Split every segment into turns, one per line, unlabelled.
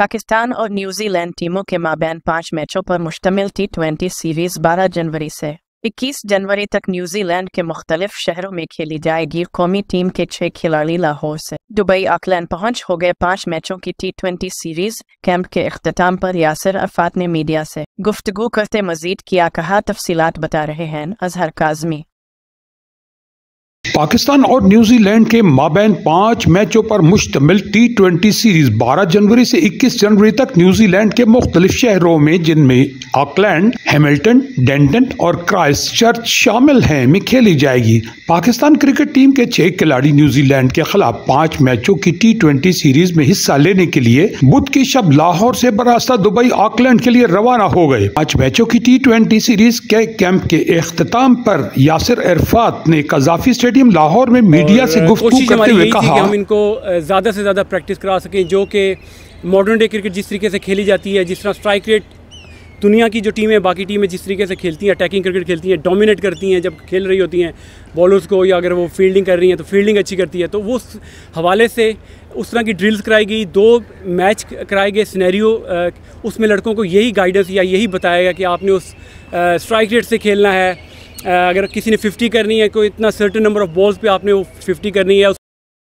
पाकिस्तान और न्यूजीलैंड टीमों के माबैन 5 मैचों पर मुश्तमिल T20 सीरीज 12 जनवरी से 21 जनवरी तक न्यूजीलैंड के मुख्तलिफ शहरों में खेली जाएगी। कौमी टीम के 6 खिलाड़ी लाहौर से दुबई ऑकलैंड पहुंच हो गए। 5 मैचों की T20 सीरीज कैंप के इख्तिताम पर यासिर अरफात ने मीडिया से गुफ्तगू करते मजीद किया कहा। तफसीलात बता रहे हैं अजहर काज़मी।
पाकिस्तान और न्यूजीलैंड के माबैन 5 मैचों पर मुश्तमिल T20 सीरीज 12 जनवरी से 21 जनवरी तक न्यूजीलैंड के मुख्तलिफ शहरों में, जिनमें ऑकलैंड, हैमिल्टन, डेंटन और क्राइस्टचर्च शामिल हैं, में खेली जाएगी। पाकिस्तान क्रिकेट टीम के 6 खिलाड़ी न्यूजीलैंड के खिलाफ 5 मैचों की T20 सीरीज में हिस्सा लेने के लिए बुध की शब लाहौर से बरास्ता दुबई ऑकलैंड के लिए रवाना हो गए। 5 मैचों की T20 सीरीज के कैंप के इख्तिताम पर यासिर अरफात ने कज़ाफी स्टेडियम लाहौर में मीडिया से गुफ्तगू करते हुए कहा
कि हम इनको ज़्यादा से ज़्यादा प्रैक्टिस करा सकें, जो कि मॉडर्न डे क्रिकेट जिस तरीके से खेली जाती है, जिस तरह स्ट्राइक रेट दुनिया की जो टीमें, बाकी टीमें जिस तरीके से खेलती हैं, अटैकिंग क्रिकेट खेलती हैं, डोमिनेट करती हैं जब खेल रही होती हैं बॉलर्स को, या अगर वो फील्डिंग कर रही हैं तो फील्डिंग अच्छी करती है, तो वो हवाले से उस तरह की ड्रिल्स कराई गई। 2 मैच कराए गए सिनेरियो, उसमें लड़कों को यही गाइडेंस या यही बताया गया कि आपने उस स्ट्राइक रेट से खेलना है। अगर किसी ने 50 करनी है, कोई इतना सर्टेन नंबर ऑफ बॉल्स पे आपने वो 50 करनी है।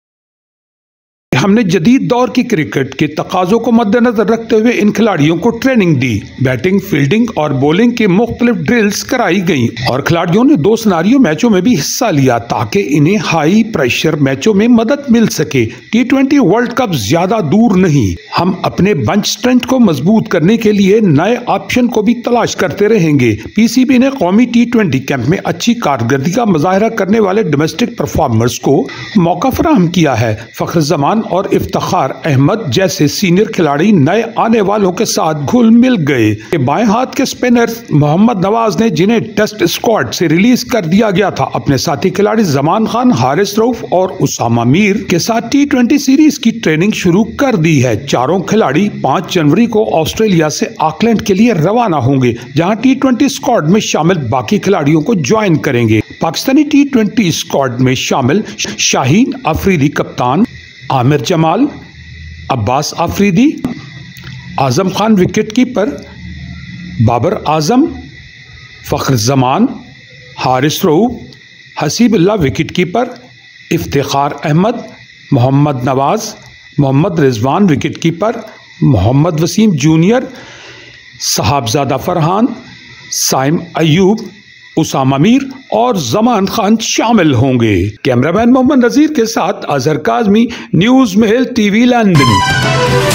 हमने जदीद दौर की क्रिकेट के तकाज़ों को मद्देनजर रखते हुए इन खिलाड़ियों को ट्रेनिंग दी। बैटिंग, फील्डिंग और बॉलिंग की मुख्तलिफ ड्रिल्स कराई गई और खिलाड़ियों ने 2 सिनारियो मैचों में भी हिस्सा लिया ताकि इन्हें हाई प्रेशर मैचों में मदद मिल सके। T20 वर्ल्ड कप ज्यादा दूर नहीं। हम अपने बंच स्ट्रेंथ को मजबूत करने के लिए नए ऑप्शन को भी तलाश करते रहेंगे। PCB ने कौमी T20 कैंप में अच्छी कारकर्दगी का मुजाहरा करने वाले डोमेस्टिक परफॉर्मर्स को मौका फराहम किया है। फख्र जमान और इफ्तिखार अहमद जैसे सीनियर खिलाड़ी नए आने वालों के साथ घुल मिल गए। बाएं हाथ के स्पिनर मोहम्मद नवाज ने, जिन्हें टेस्ट स्क्वाड से रिलीज कर दिया गया था, अपने साथी खिलाड़ी जमान खान, हारिस रऊफ और उसामा मीर के साथ T20 सीरीज की ट्रेनिंग शुरू कर दी है। चारों खिलाड़ी 5 जनवरी को ऑस्ट्रेलिया से ऑकलैंड के लिए रवाना होंगे, जहां T20 स्क्वाड में शामिल बाकी खिलाड़ियों को ज्वाइन करेंगे। पाकिस्तानी T20 स्क्वाड में शामिल शाहीन अफरीदी कप्तान, Aamir Jamal, Abbas Afridi, Azam Khan wicket keeper, Babar Azam, Fakhar Zaman, Haris Rauf, Haseebullah wicket keeper, Iftikhar Ahmed, Mohammad Nawaz, Mohammad Rizwan wicket keeper, Mohammad Wasim junior, Sahibzada Farhan, Saim Ayub, Usama Mir और जमान खान शामिल होंगे। कैमरामैन मोहम्मद नजीर के साथ Azhar Kazmi, news Mahal TV London.